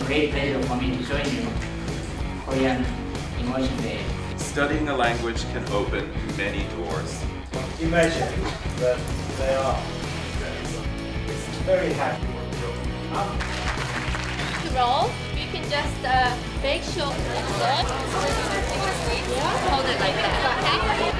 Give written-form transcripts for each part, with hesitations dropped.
great pleasure for me to join you Korean Immersion Day. Studying a language can open many doors. Imagine that they are very happy. Roll, you can just make sure it's good. Hold it like that, okay?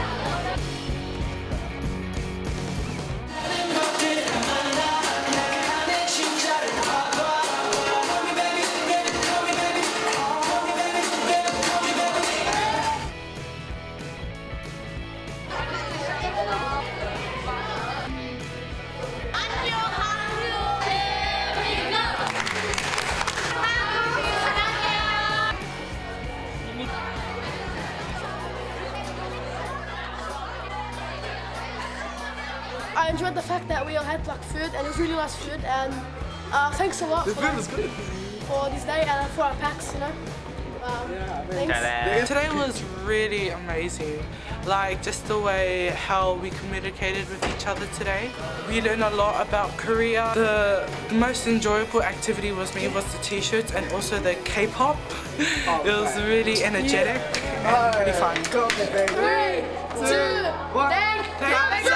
I enjoyed the fact that we all had like food, and it was really nice food, and thanks a lot The food was good. for this day and for our packs, you know. Thanks. Today was really amazing, like just the way how we communicated with each other today. We learned a lot about Korea. The most enjoyable activity was the t-shirts and also the K-pop. It was really energetic and really fun. 3, 2, 1, thanks.